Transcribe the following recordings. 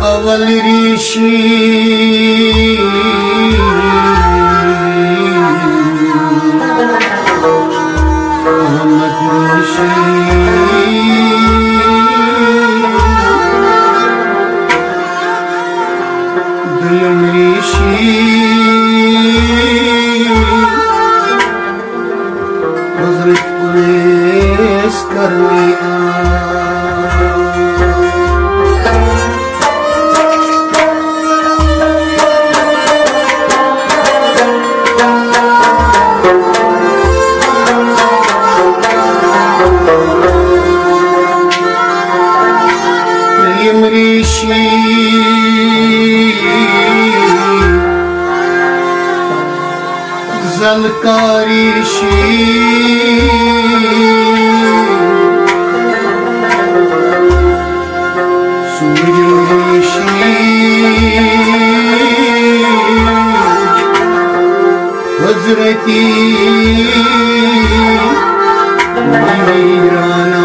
अवल ऋषि अहमद ऋषि दुयम ऋषि हजरत उवैस करनी ऋषि जलका ऋषि सूर्य ऋषि हजरती मीराना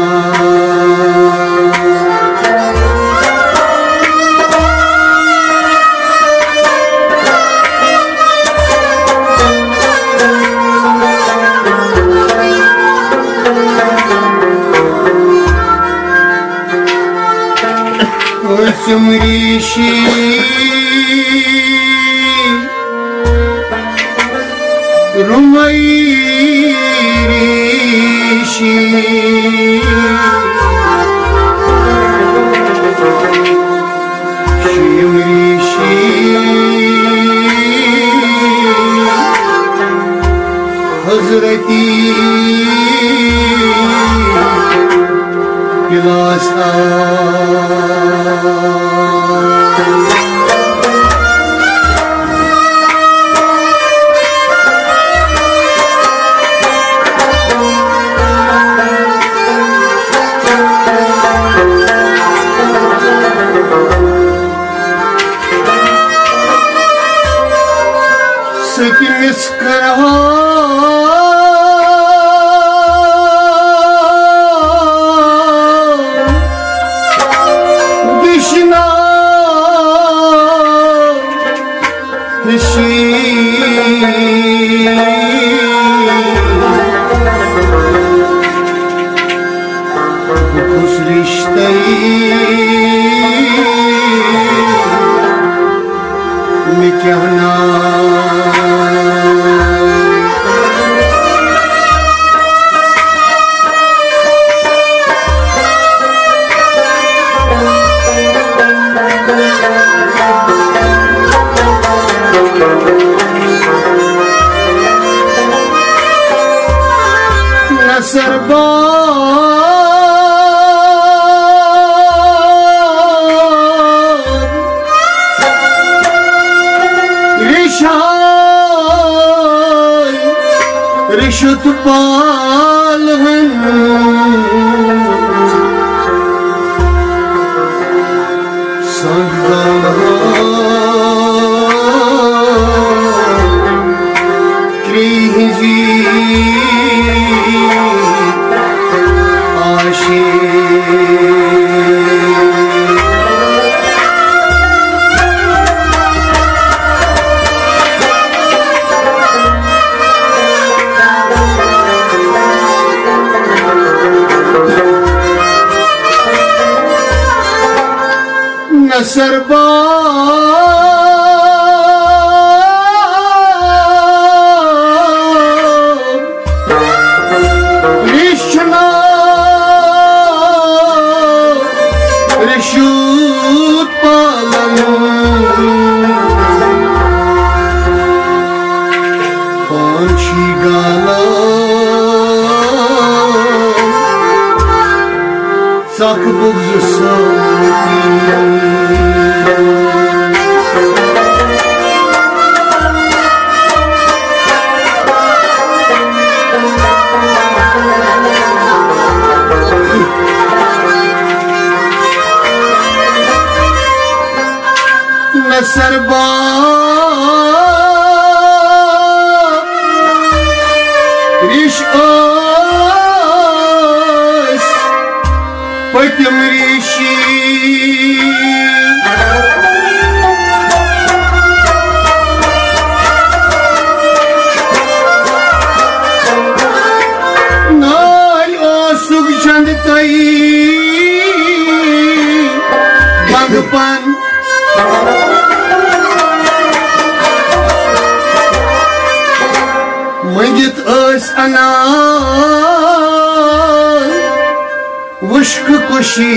ऋषि रुमई ऋषि शिव ऋषि हजरती पिलासा किस करा कृष्णा ऋषि खुश रिश्ते में क्या ना नसरबा रिशत पाल नसरबा कृष्णा ऋषुत पालन पांची गाला sak buğzu सरबा रिश पतिम ऋषि नाल ओसुक चंद तई बंगपन मंगित अनार वुश्क कुशी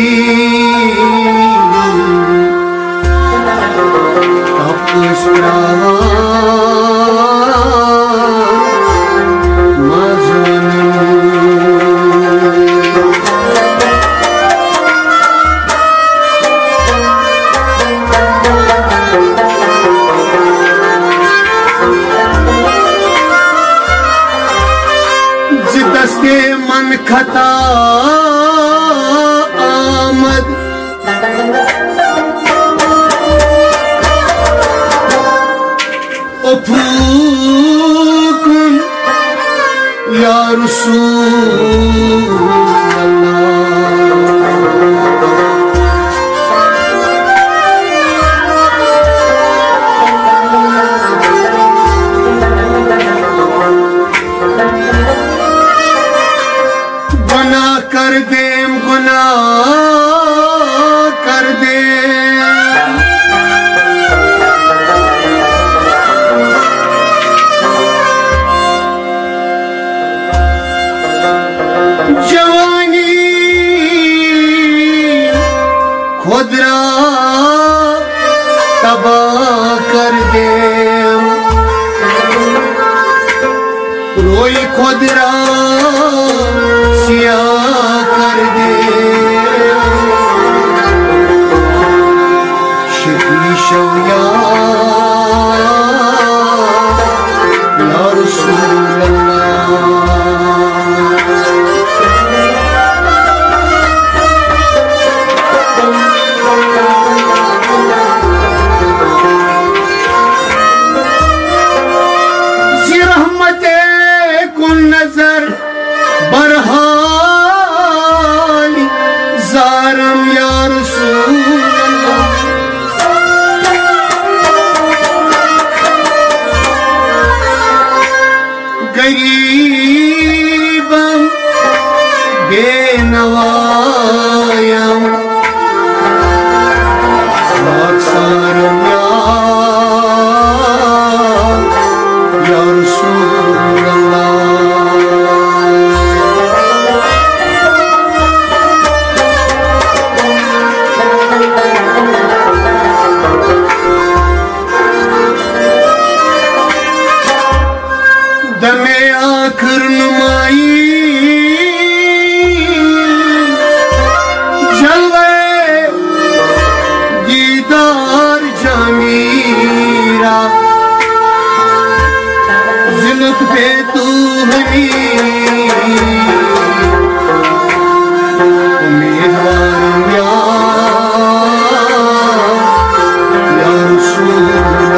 जितस्ते मन खता आमद उफूकुन या रसूल कर देम गुनाह कर दे जवानी खुदरा तबाह कर दे रोई खुदरा सिया कर दे शिकी शौया या रसूल अल्लाह जी रहमते कुन नजर बरहा ज़ारम या रसूल अल्लाह गरीबम बेनवायम ज़ारम या रसूल अल्लाह दमे आखिर नुमाई जलवे दीदार जमीरा जिलत पे तू हनी उम्मीदवार या रसूल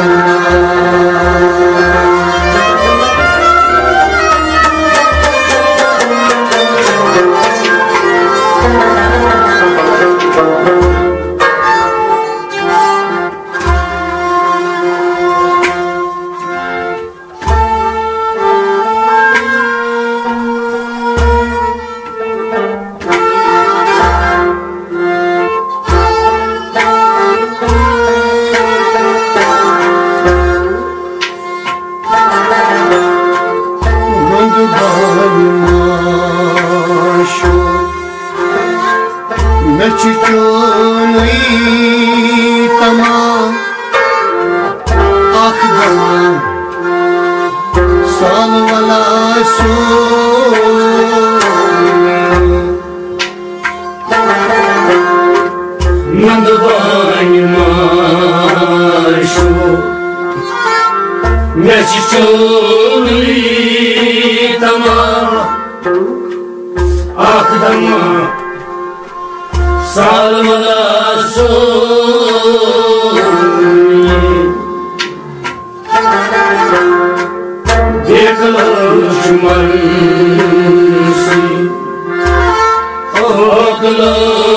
देख लो दुश्मन सी,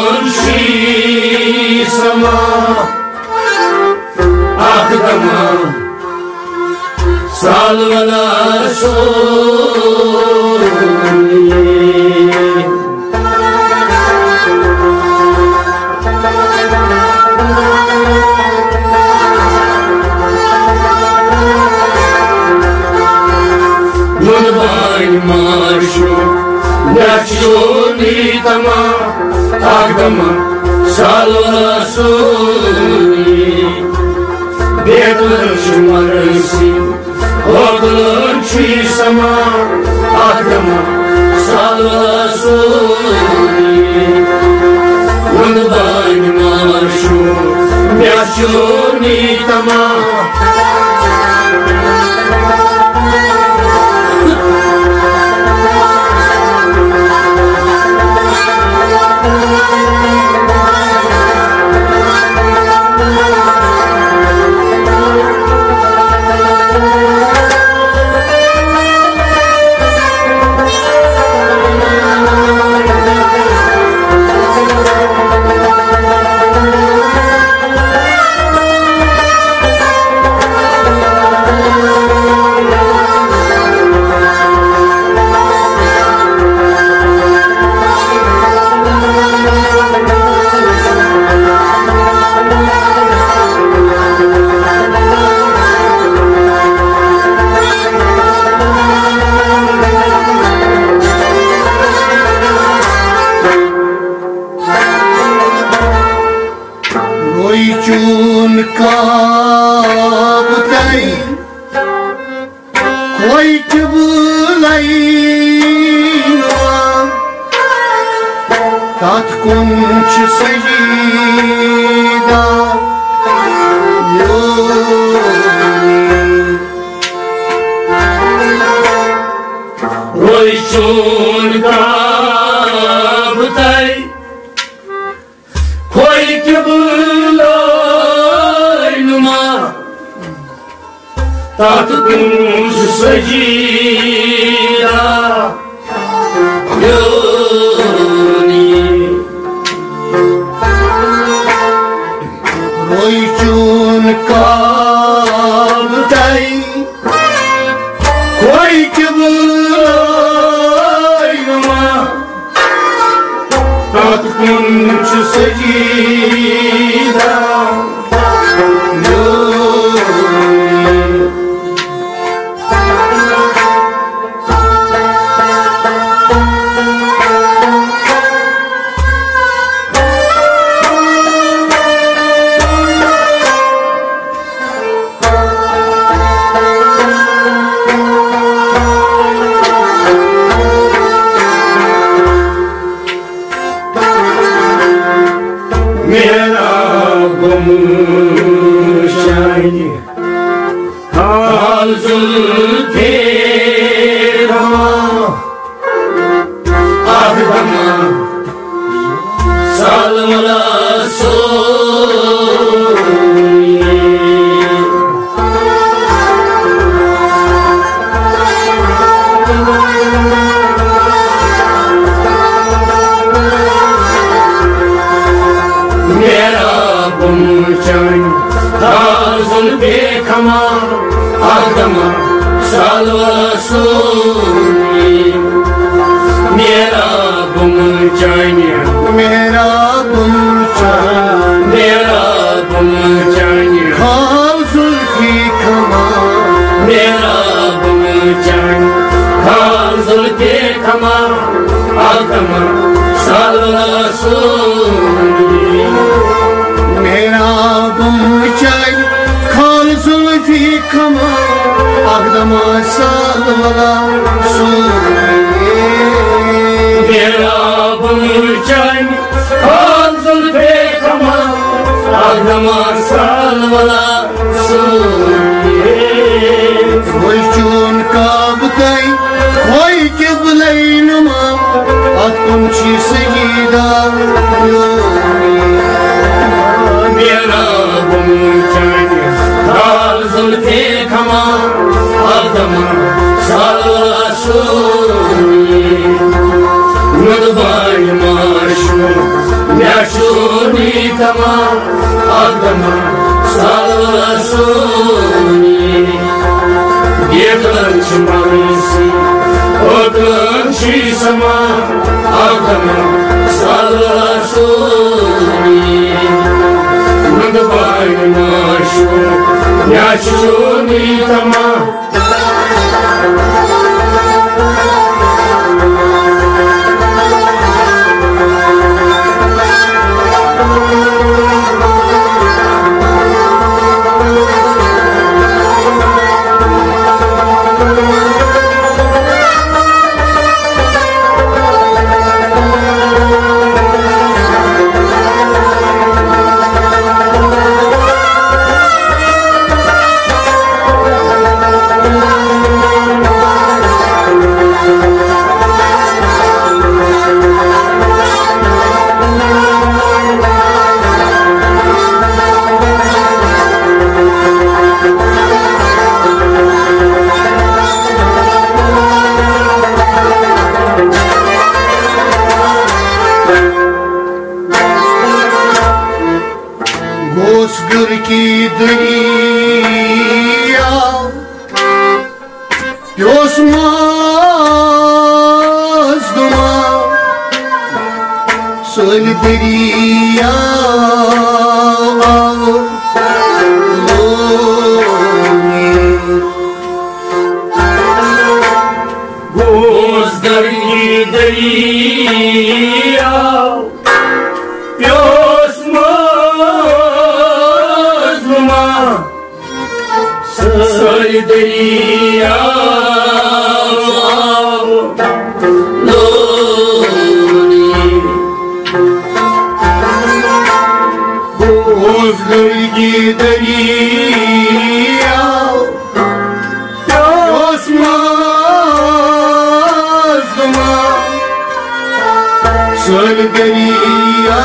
salvala Nitama Agdama Salvala Suni Bekler Şumarısi Oğlun Çisama Agdama Salvala Suni Unday Marşu Yaşu Nitama Tatkunç secida Roy chun ka btai Koi ke bulai numa Tatkunç secida Roy chun ka btai Koi ke bulai numa Tatkunç secida Yeklanç marisi Oklançı sama Akdama Salasuni Nandabay maşu Yaşuni tama Горки дырия, пёс маздума, соль дырия, Горки дырия, пёс Solidaria Loni Bozgırgi dariya Yosmazduma Solidaria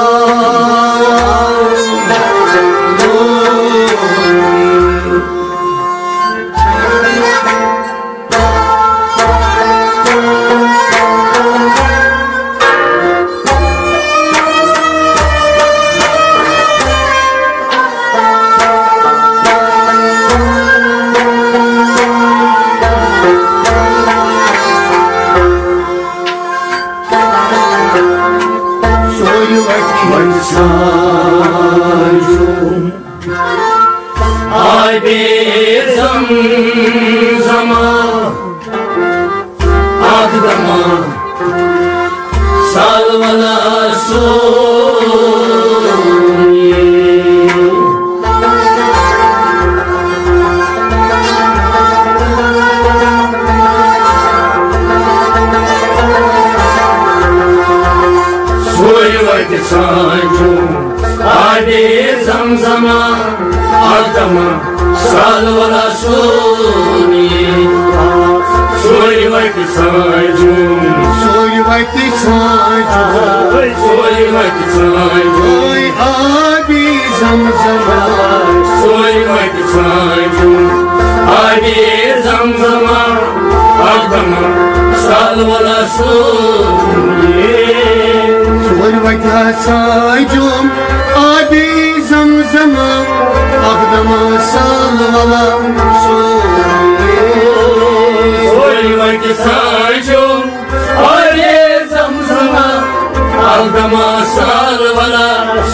Mansajum Ay bir zamzama Adgama Salvala suni Soyvaydı sancum Hadi zamzama Adama Salvala suni Soyvaydı sancum Soyvaydı sancum Soyvaydı sancum Oy abi zamzama Soyvaydı sancum Hadi zamzama Adama Salvala suni Soyvaydı sancum abi zamzama Akdama salvala Soyvaydı sancum Hadi zamzama Akdama salvala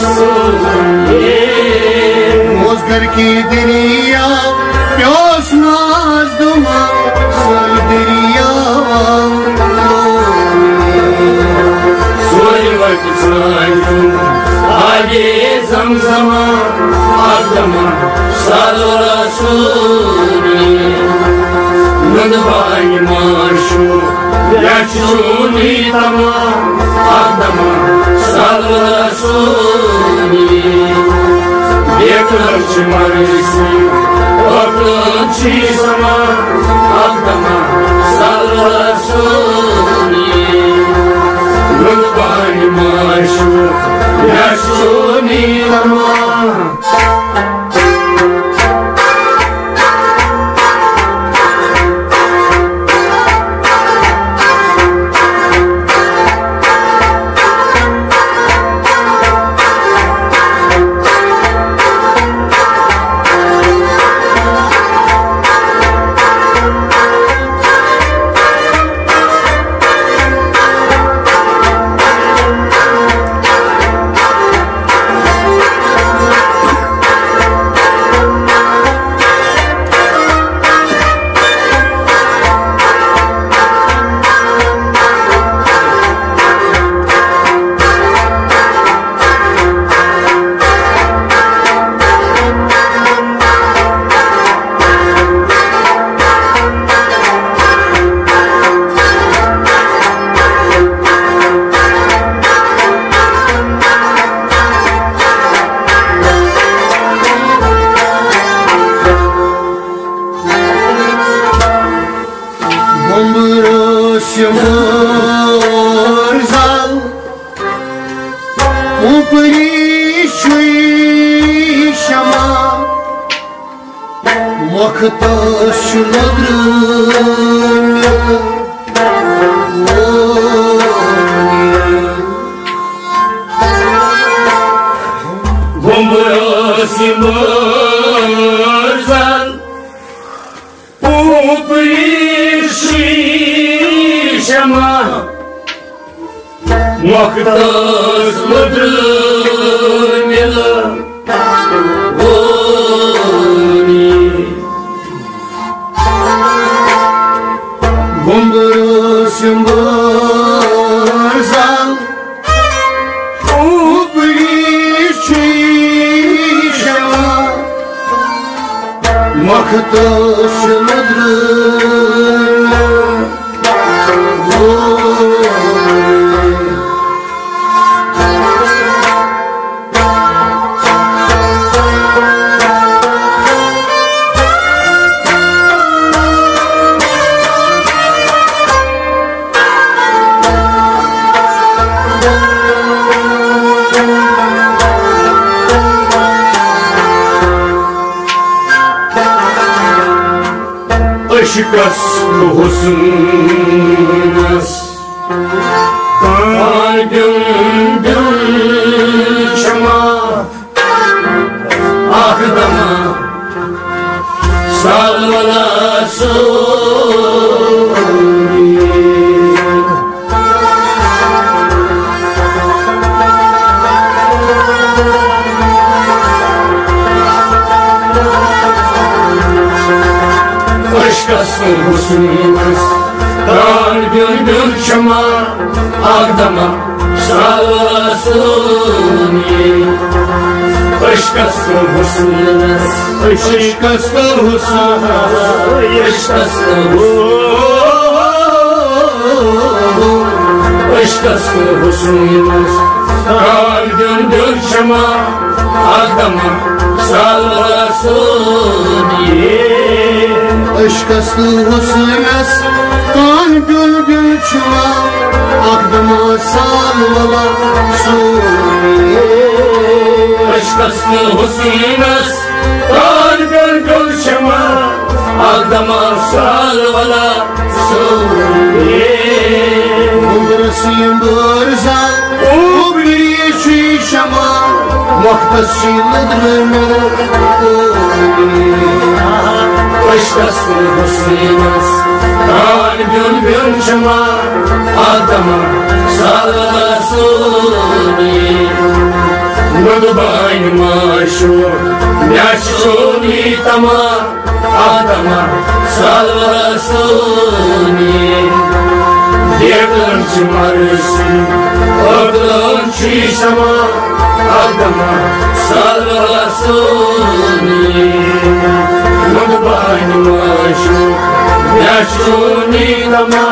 Mozgarki dariya Pёс маздума Соль дырия Soyvaydı sancum Hadi zamzama Akdama salvala Nandabay maşu Yaşuni tama Akdama salvala Yeklanç marisi Oklançı sama Akdama salvala Nandabay maşu Yaşuni tama Cumpări și șama Mocătași la drâmă Bumbărosi mărzal Cumpări și șama Mocătași la drâmă Bumbărosi mărzal Mocătași la drâmă Aşıkas ruhusuz Kalbim gül çama Ahdama salvalasın Aşkası husunuz Kalbim gül çama Ahdama salvalasın Aşkası husunuz Aşkası husunuz Aşkası husunuz Aşkası husunuz Kalbim gül çama Ahdama salvalasın Aşkası husunas kan gülgül çuma Aklıma salvalasın Aşkası husunas kan gülgül çuma Aklıma salvalasın Bumbırasıyım bırzal Ubri şişama Muhtaşıylıdır Aşkası husunas Kalbim gül çama Adama salvalasın Nudbay maşur Yaşuni tama Adama salvalasın Devlan çımarsın Oklun çişama Adama salvalasın Nudbay maşur Yaşuni tama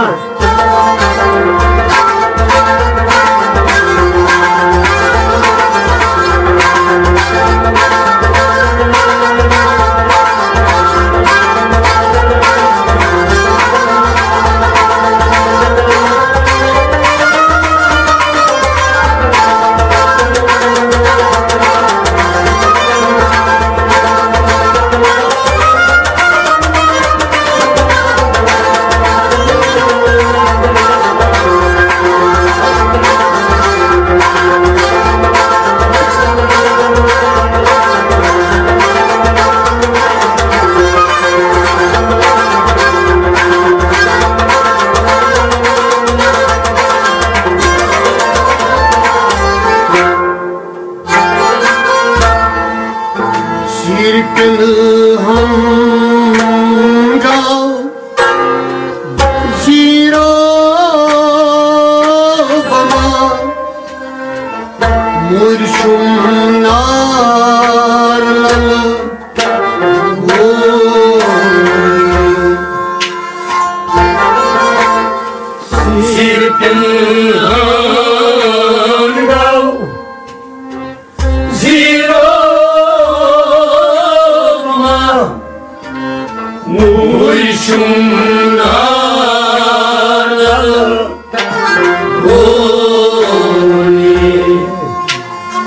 Sirkeli hangal Zira bana Murşumlarlalı Sirkeli hangal Zira Murşumlarlalı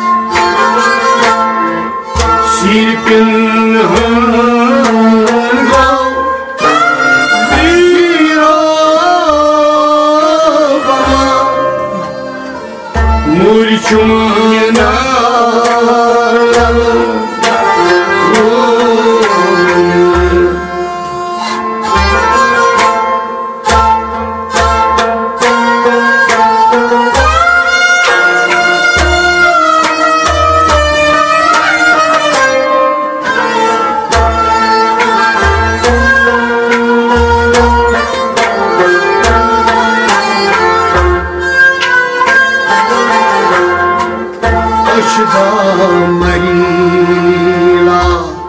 marila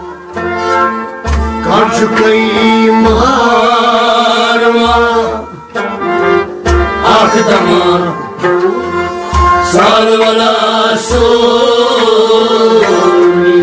Karşı kaymarma Akdama salvala suni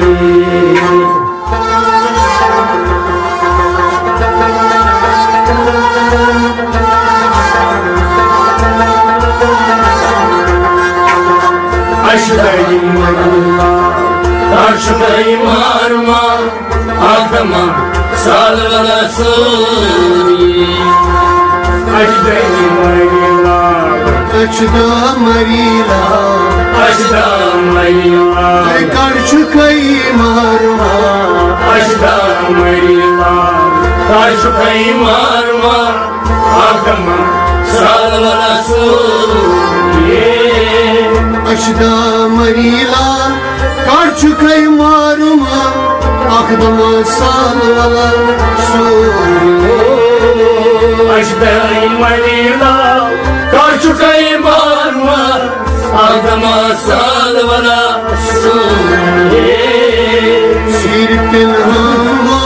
Aşkayım karşıdayım arma Akdama salvala suni Aşkayım Açda marila Aşda marila Karşı kaymarma Aşda marila Karşı kaymarma Akdama salvala suni Açda marila Karşı kaymarma Akdama salvala suni Aşda marila Karşı kaymarma Akdama salvala suni Sirpin hımma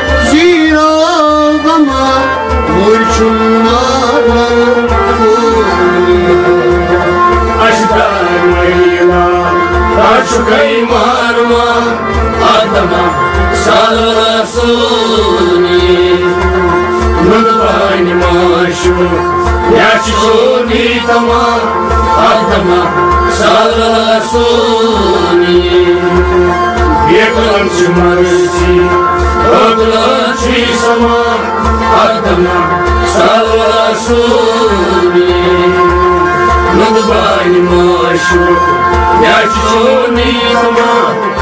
ziragama Vurçunlarla Aşda marila Karşı kaymarma Akdama salvala suni Nudvani maşu Yaşuni tama Akdama salvala suni Yeklançı marsi Odlançı sama Akdama salvala suni Nudvani maşu Yaşuni tama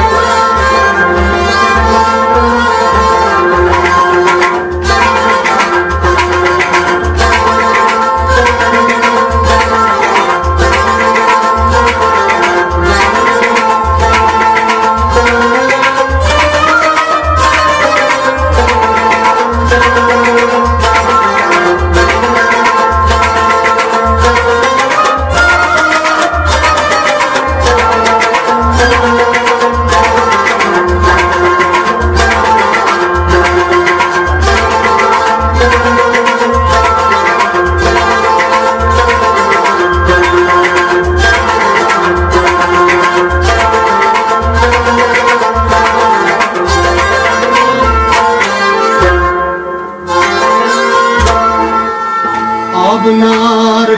Abnar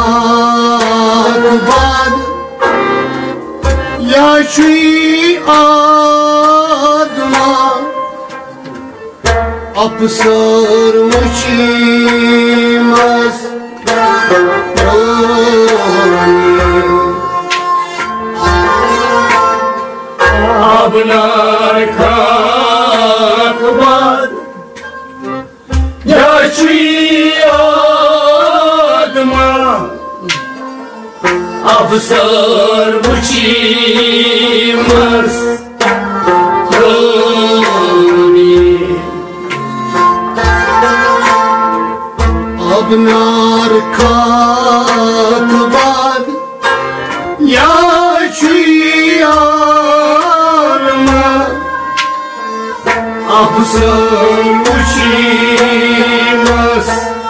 kalbad Yaşı adma Apsırmış imaz Abnar kakbad Yaşı Afsar buçimaz Koni Abnar kakbad Yaşıyarma Afsar buçimaz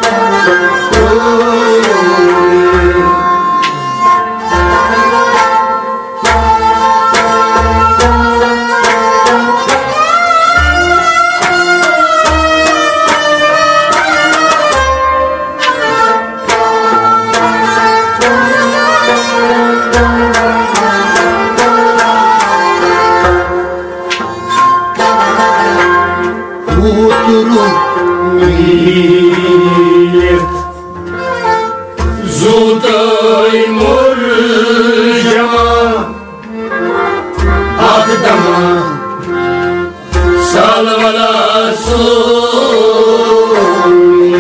Zuday murjama Akdama salvala suni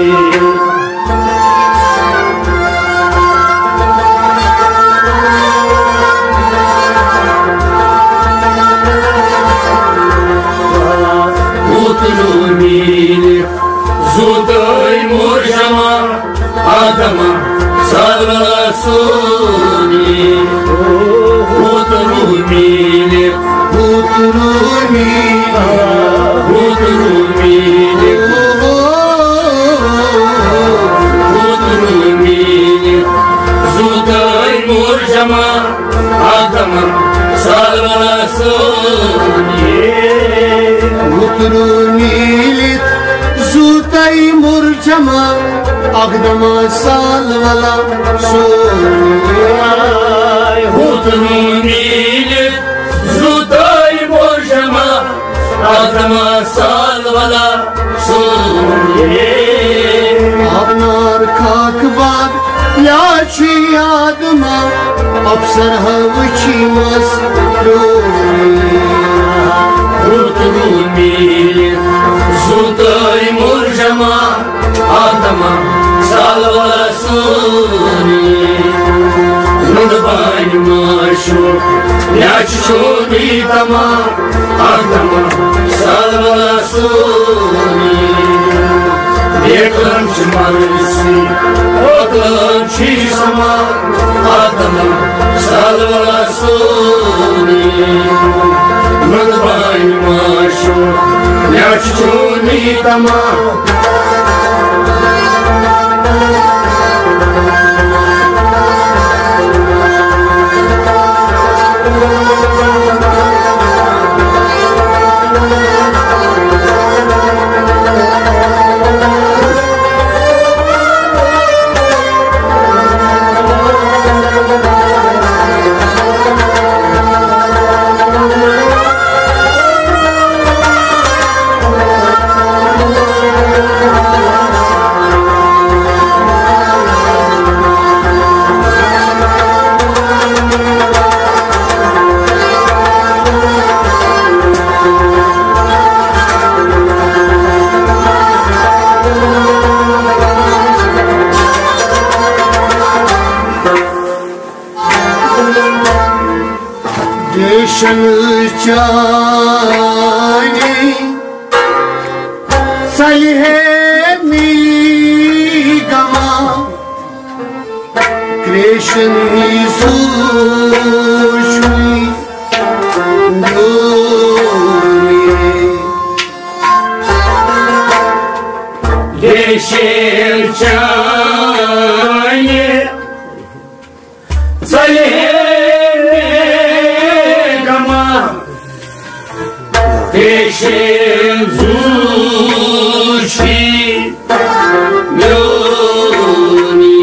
Zuday murjama Akdama salvala suni Utru mi Utrumini Zutai murjama Adama salvalasuni Utrumini Zutai murjama Adama salvalasuni Utrumini Zutai murjama Adama salvalasuni Avnar kakbar yaçı yadıma Apsar havuçimaz Utrumini Zutai murjama Adama salvalasuni Nudbay maşuk Yaççuni tama Adama salvalasuni Yeklam çimarisi Oklam çisama Adama salvalasuni Nudbay maşuk Yaççuni tama Deşanı çani Salihemi gama Krishni sushmi Dumi Deşir çayı Deşim zuçi Mjoni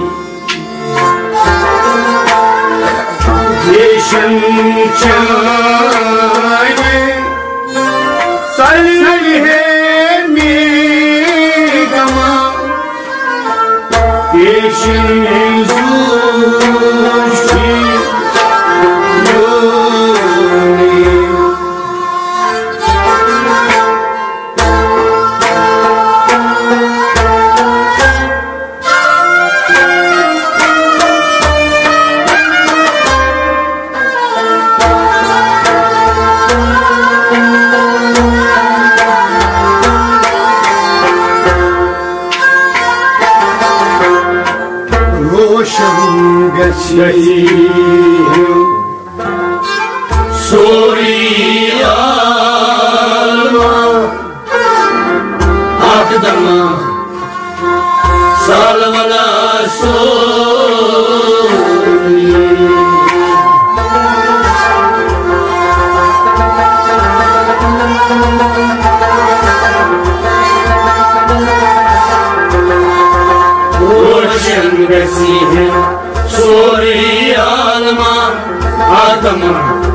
Deşim çayı Salihemi gama Deşim zuçi Suriyalma Akdama salvalasuni Roşen vesihim Suriyalma Adama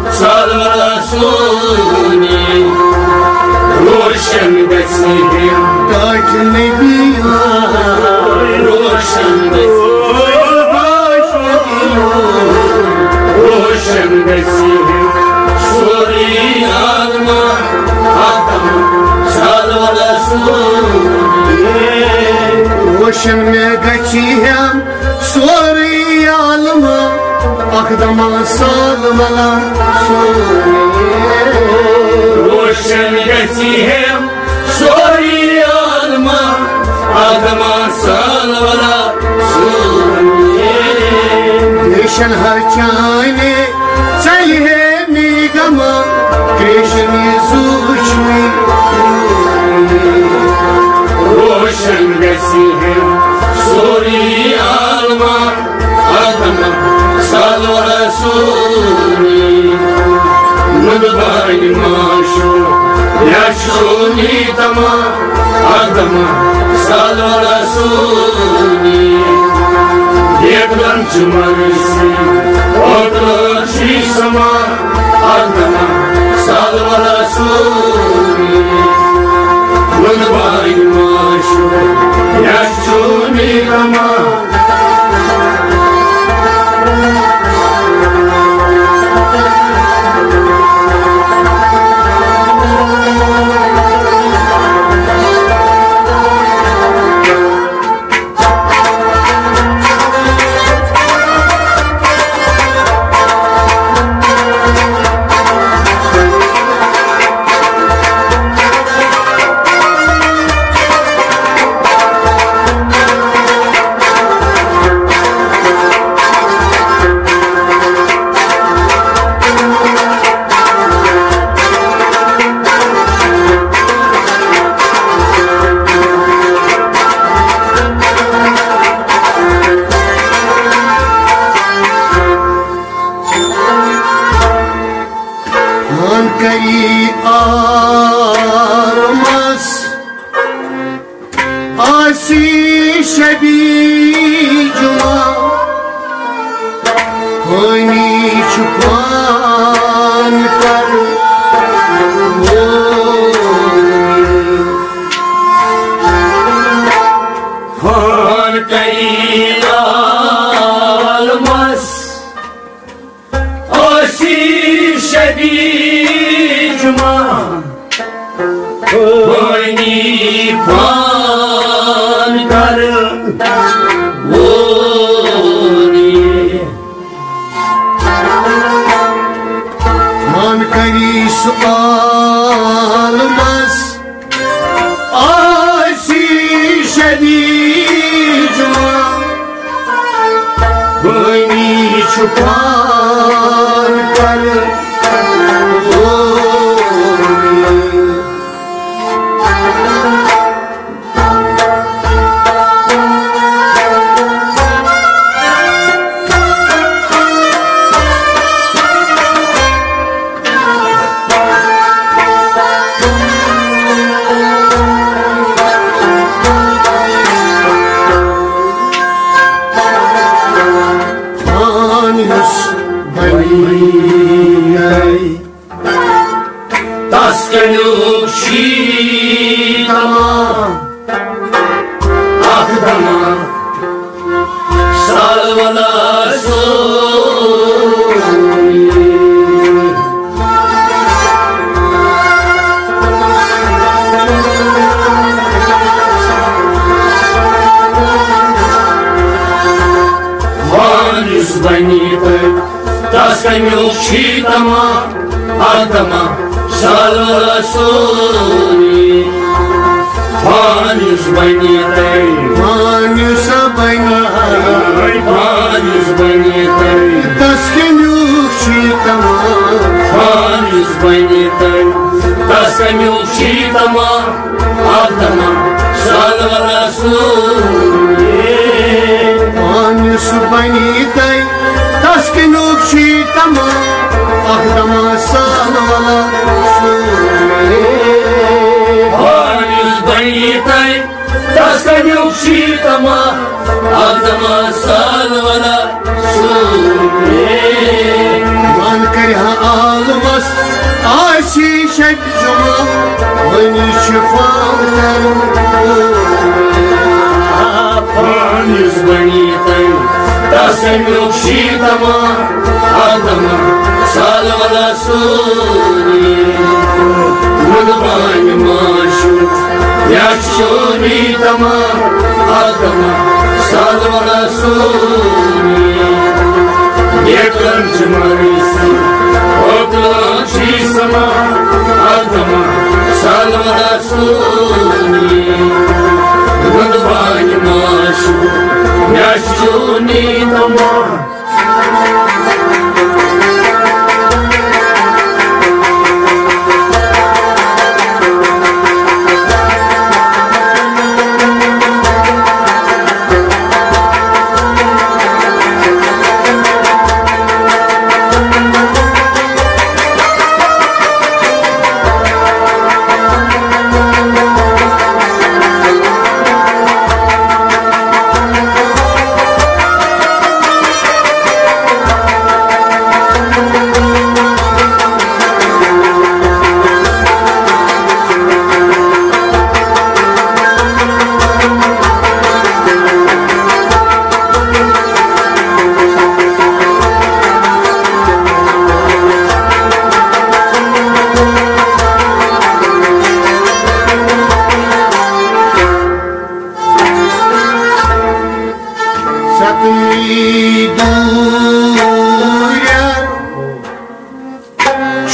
salvalasuni Roşen vesihim Tac nebiya Roşen vesihim Suriyalma Adama salvalasuni Roşen megachiyam Suriyalma Akdama salvalasuni Roşen vesihim Suriyalma Adama salvalasuni Deşan haçane Salihemi gama bani mașu, Iașuni tama, Adama, salvala suni. Dieklan cumarisi, Otlar și sama, Adama, salvala suni. Bani mașu, Iașuni tama,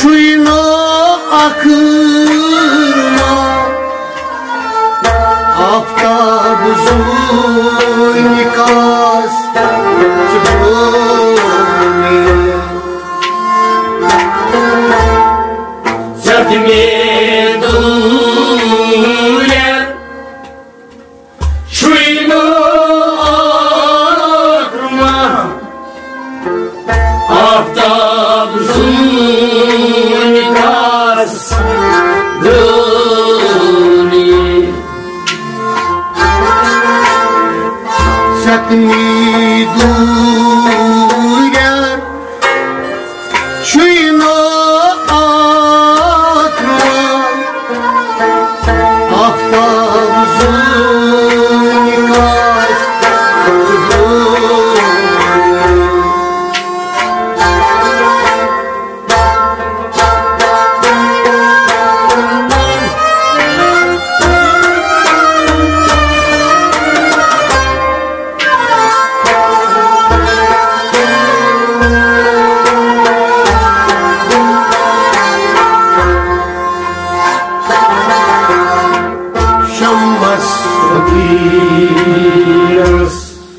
Şuyno akırma Aftab zuynikas Çıbroni Sertimi duler Şuyno akırma Aftab zuynikas Duni Sertimi duler Şuyno akırma Aftab zuynikas Çıbroni Fakiras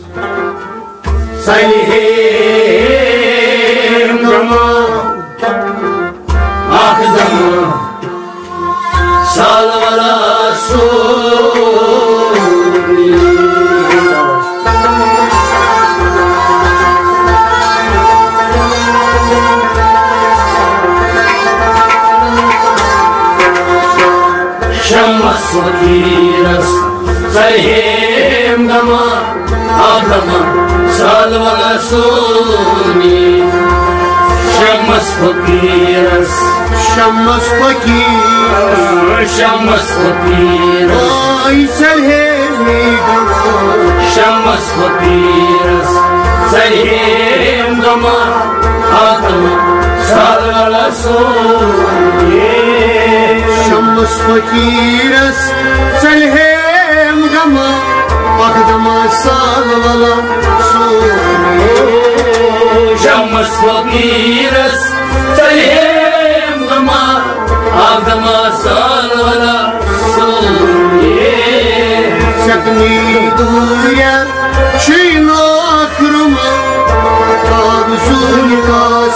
Sayhem Gama Akdama Salvala Suni Şammas Fakiras Sayhem Gama Akdama Salvala Suni Şammas Fakiras Şammas Fakiras Şammas Fakiras Ay selhemi gama Şammas Fakiras Sayhem Gama Akdama Salvala Suni Şammas Fakiras selhem gama Akdama salvala suni Şammas Fakiras Sayhem Gama Akdama Salvala Suni Sertimi duler Şuyno akırma Tabzunikas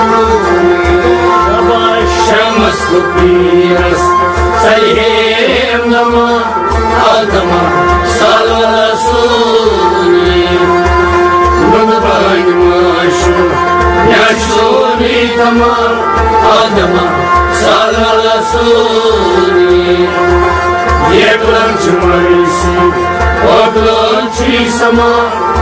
Şammas Fakiras Sayhem Gama Akdama Salvala Suni Bunu baymaşı Yaşuni Tama Akdama Salvala Suni Yeklan çımarısı Odlan çisama